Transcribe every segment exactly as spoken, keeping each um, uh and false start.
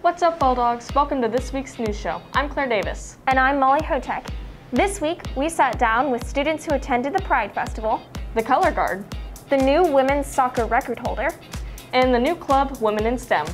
What's up, Bulldogs? Welcome to this week's news show. I'm Claire Davis. And I'm Molly Hotek. This week, we sat down with students who attended the Pride Festival, The Color Guard, the new women's soccer record holder, and the new club, Women in STEM.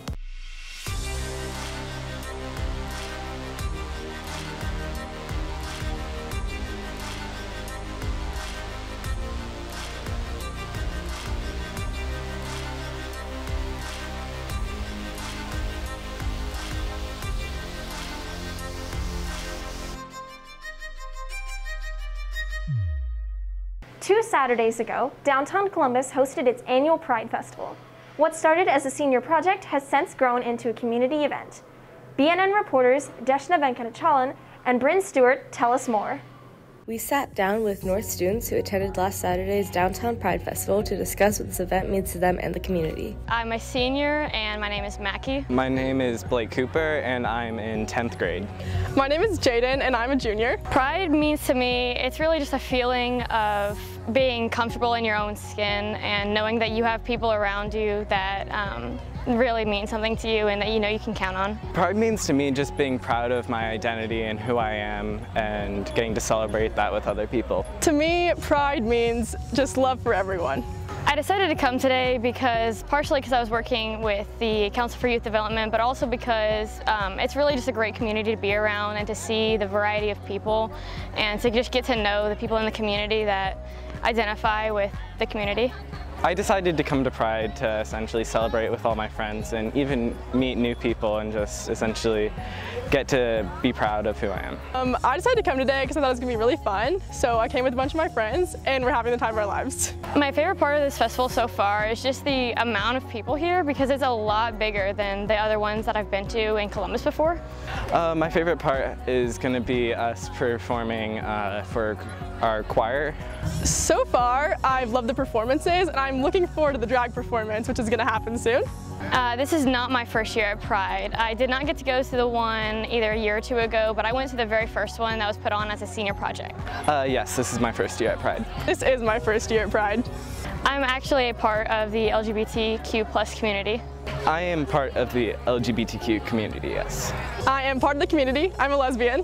Two Saturdays ago, downtown Columbus hosted its annual Pride Festival. What started as a senior project has since grown into a community event. B N N reporters Deshna Venkatachalan and Bryn Stewart tell us more. We sat down with North students who attended last Saturday's Downtown Pride Festival to discuss what this event means to them and the community. I'm a senior and my name is Mackie. My name is Blake Cooper and I'm in tenth grade. My name is Jaden and I'm a junior. Pride means to me, it's really just a feeling of being comfortable in your own skin and knowing that you have people around you that um, really mean something to you and that you know you can count on. Pride means to me just being proud of my identity and who I am and getting to celebrate that with other people. To me, Pride means just love for everyone. I decided to come today because, partially because I was working with the Council for Youth Development, but also because um, it's really just a great community to be around and to see the variety of people and to just get to know the people in the community that identify with the community. I decided to come to Pride to essentially celebrate with all my friends and even meet new people and just essentially get to be proud of who I am. Um, I decided to come today because I thought it was going to be really fun, so I came with a bunch of my friends and we're having the time of our lives. My favorite part of this festival so far is just the amount of people here because it's a lot bigger than the other ones that I've been to in Columbus before. Uh, my favorite part is going to be us performing uh, for our choir. So far, I've loved the performances and I'm looking forward to the drag performance, which is going to happen soon. Uh, this is not my first year at Pride. I did not get to go to the one either a year or two ago, but I went to the very first one that was put on as a senior project. Uh, yes, this is my first year at Pride. This is my first year at Pride. I'm actually a part of the L G B T Q plus community. I am part of the L G B T Q community, yes. I am part of the community. I'm a lesbian.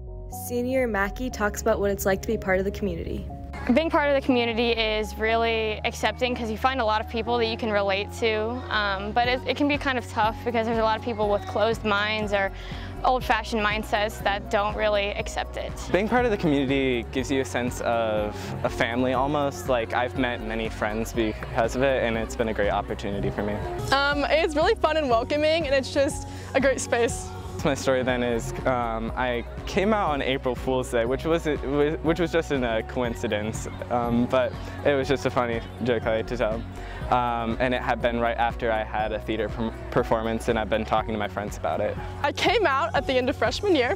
Senior Mackie talks about what it's like to be part of the community. Being part of the community is really accepting because you find a lot of people that you can relate to, um, but it, it can be kind of tough because there's a lot of people with closed minds or old-fashioned mindsets that don't really accept it. Being part of the community gives you a sense of a family almost. Like, I've met many friends because of it and it's been a great opportunity for me. Um, it's really fun and welcoming and it's just a great space. My story then is um, I came out on April Fool's Day, which was which was just a coincidence, um, but it was just a funny joke I like to tell. Um, and it had been right after I had a theater performance, and I've been talking to my friends about it. I came out at the end of freshman year,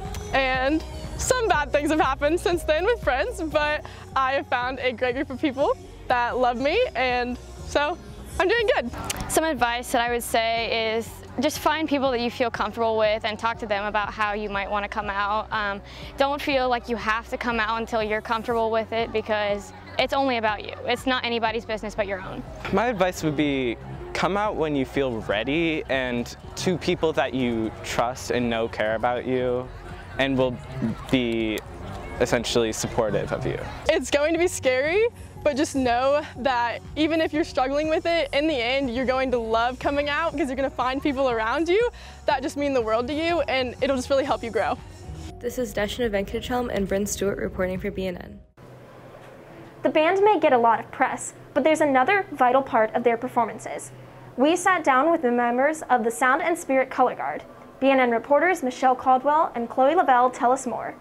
and some bad things have happened since then with friends, but I have found a great group of people that love me, and so I'm doing good. Some advice that I would say is just find people that you feel comfortable with and talk to them about how you might want to come out. Um, don't feel like you have to come out until you're comfortable with it because it's only about you. It's not anybody's business but your own. My advice would be come out when you feel ready and to people that you trust and know care about you and will be essentially supportive of you. It's going to be scary, but just know that even if you're struggling with it, in the end, you're going to love coming out because you're going to find people around you that just mean the world to you, and it'll just really help you grow. This is Deshna Venkatachalan and Bryn Stewart reporting for B N N. The band may get a lot of press, but there's another vital part of their performances. We sat down with the members of the Sound and Spirit Color Guard. B N N reporters Michelle Caldwell and Chloe Lavelle tell us more.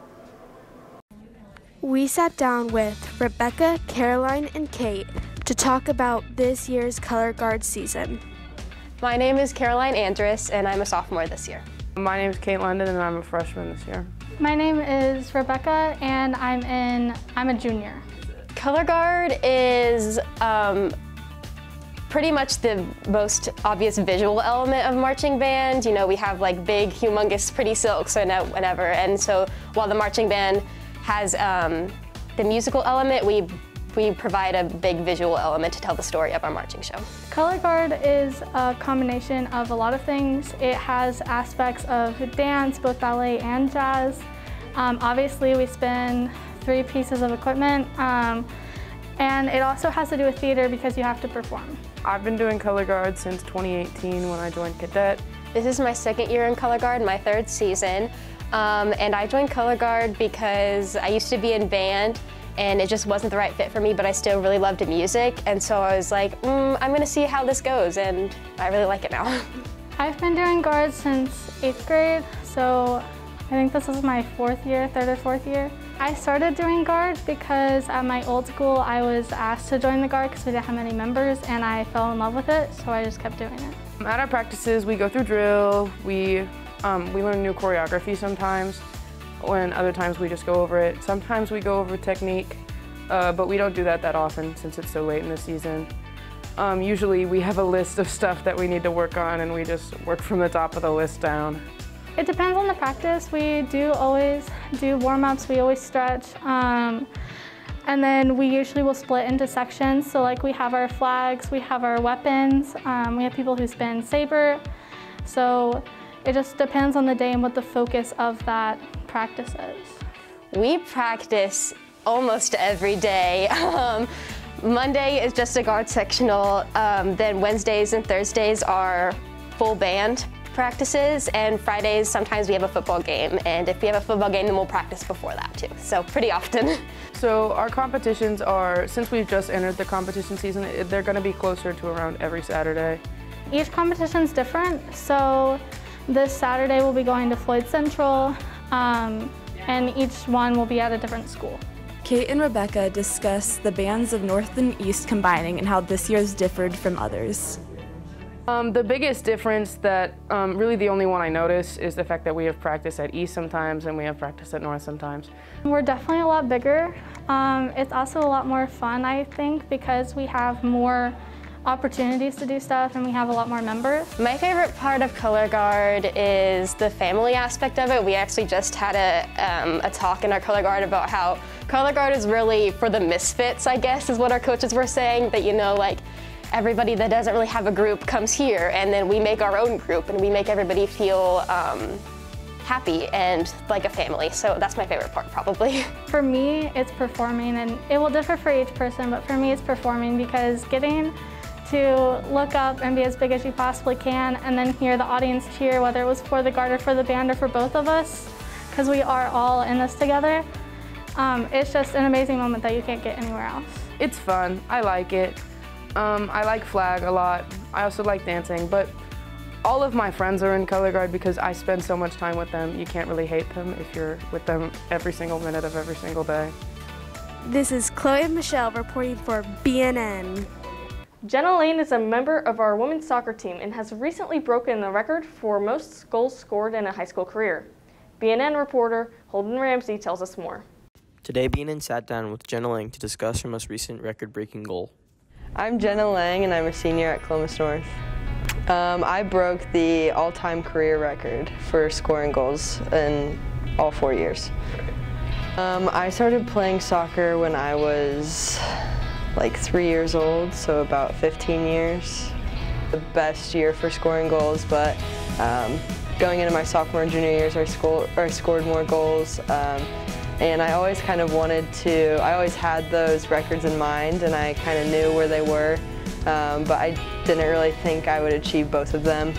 We sat down with Rebecca, Caroline, and Kate to talk about this year's Color Guard season. My name is Caroline Andrus, and I'm a sophomore this year. My name is Kate London, and I'm a freshman this year. My name is Rebecca, and I'm in. I'm a junior. Color Guard is um, pretty much the most obvious visual element of marching band. You know, we have like big, humongous, pretty silks and whatever, and so while the marching band has um, the musical element, we we provide a big visual element to tell the story of our marching show. Color Guard is a combination of a lot of things. It has aspects of dance, both ballet and jazz. Um, obviously, we spin three pieces of equipment, um, and it also has to do with theater because you have to perform. I've been doing Color Guard since twenty eighteen when I joined Cadet. This is my second year in Color Guard, my third season, um, and I joined Color Guard because I used to be in band and it just wasn't the right fit for me, but I still really loved music, and so I was like, mm, I'm gonna see how this goes, and I really like it now. I've been doing Guard since eighth grade, so I think this is my fourth year, third or fourth year. I started doing Guard because at my old school I was asked to join the Guard because we didn't have many members, and I fell in love with it, so I just kept doing it. At our practices, we go through drill, we, um, we learn new choreography sometimes, when other times we just go over it. Sometimes we go over technique, uh, but we don't do that that often since it's so late in the season. Um, usually we have a list of stuff that we need to work on, and we just work from the top of the list down. It depends on the practice. We do always do warm-ups, we always stretch, um, and then we usually will split into sections. So like we have our flags, we have our weapons, um, we have people who spin saber. So it just depends on the day and what the focus of that practice is. We practice almost every day. Um, Monday is just a Guard sectional, um, then Wednesdays and Thursdays are full band practices, and Fridays sometimes we have a football game, and if we have a football game then we'll practice before that too, so pretty often. So our competitions are, since we've just entered the competition season, they're going to be closer to around every Saturday. Each competition's different, so this Saturday we'll be going to Floyd Central, um, and each one will be at a different school. Kate and Rebecca discuss the bands of North and East combining and how this year's differed from others. Um, the biggest difference that, um, really the only one I notice, is the fact that we have practice at East sometimes and we have practice at North sometimes. We're definitely a lot bigger. Um, it's also a lot more fun, I think, because we have more opportunities to do stuff and we have a lot more members. My favorite part of Color Guard is the family aspect of it. We actually just had a, um, a talk in our Color Guard about how Color Guard is really for the misfits, I guess, is what our coaches were saying, that, you know, like, everybody that doesn't really have a group comes here, and then we make our own group and we make everybody feel um, happy and like a family. So that's my favorite part, probably. For me, it's performing, and it will differ for each person, but for me it's performing because getting to look up and be as big as you possibly can and then hear the audience cheer, whether it was for the Guard or for the band or for both of us, because we are all in this together. Um, it's just an amazing moment that you can't get anywhere else. It's fun, I like it. Um, I like flag a lot. I also like dancing, but all of my friends are in Color Guard because I spend so much time with them. You can't really hate them if you're with them every single minute of every single day. This is Chloe and Michelle reporting for B N N. Jenna Lane is a member of our women's soccer team and has recently broken the record for most goals scored in a high school career. B N N reporter Holden Ramsey tells us more. Today, B N N sat down with Jenna Lang to discuss her most recent record-breaking goal. I'm Jenna Lang, and I'm a senior at Columbus North. Um, I broke the all-time career record for scoring goals in all four years. Um, I started playing soccer when I was like three years old, so about fifteen years. The best year for scoring goals, but um, going into my sophomore and junior years, I, sco I scored more goals. Um, And I always kind of wanted to, I always had those records in mind, and I kind of knew where they were, um, but I didn't really think I would achieve both of them.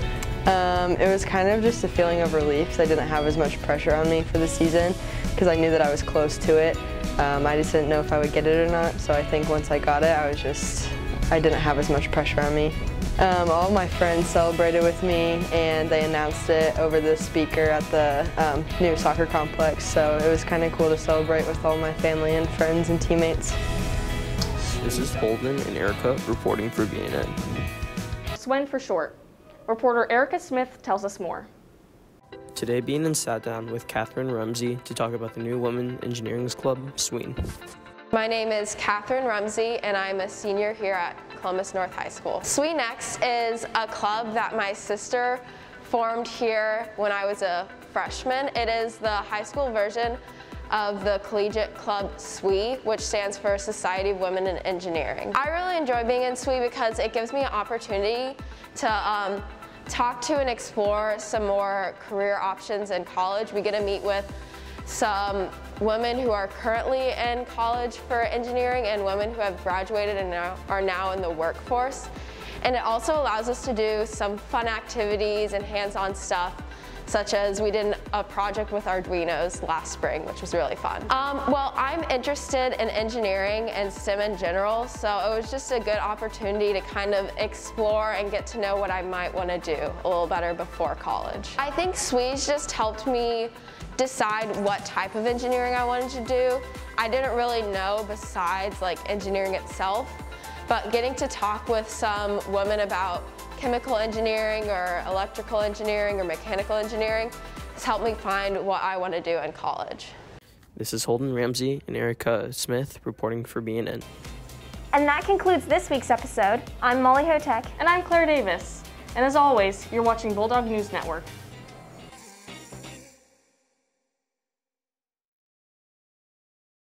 Um, it was kind of just a feeling of relief because I didn't have as much pressure on me for the season because I knew that I was close to it. Um, I just didn't know if I would get it or not, so I think once I got it, I was just, I didn't have as much pressure on me. Um, all of my friends celebrated with me, and they announced it over the speaker at the um, new soccer complex, so it was kind of cool to celebrate with all my family and friends and teammates. This is Holden and Erica reporting for B N N. S W E N for short. Reporter Erica Smith tells us more. Today, B N N sat down with Catherine Rumsey to talk about the new Women Engineering's Club, S W E N. My name is Catherine Rumsey, and I'm a senior here at Columbus North High School. S W E Next is a club that my sister formed here when I was a freshman. It is the high school version of the collegiate club S W E, which stands for Society of Women in Engineering. I really enjoy being in S W E because it gives me an opportunity to um, talk to and explore some more career options in college. We get to meet with some women who are currently in college for engineering and women who have graduated and now, are now in the workforce. And it also allows us to do some fun activities and hands-on stuff, such as we did a project with Arduinos last spring, which was really fun. Um, well, I'm interested in engineering and STEM in general, so it was just a good opportunity to kind of explore and get to know what I might want to do a little better before college. I think S W E's just helped me decide what type of engineering I wanted to do. I didn't really know besides like engineering itself, but getting to talk with some women about chemical engineering or electrical engineering or mechanical engineering has helped me find what I want to do in college. This is Holden Ramsey and Erica Smith reporting for B N N. And that concludes this week's episode. I'm Molly Hotek. And I'm Claire Davis. And as always, you're watching Bulldog News Network.